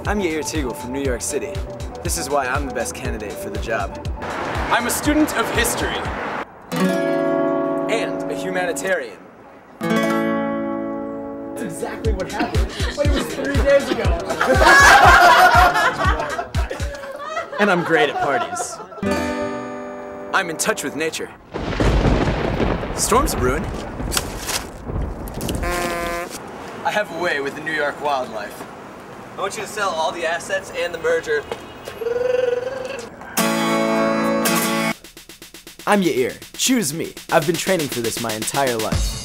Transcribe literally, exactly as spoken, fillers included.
I'm Yair from New York City. This is why I'm the best candidate for the job. I'm a student of history. And a humanitarian. That's exactly what happened, but it was three days ago. And I'm great at parties. I'm in touch with nature. Storms are brewing. I have a way with the New York wildlife. I want you to sell all the assets and the merger. I'm Yair. Choose me. I've been training for this my entire life.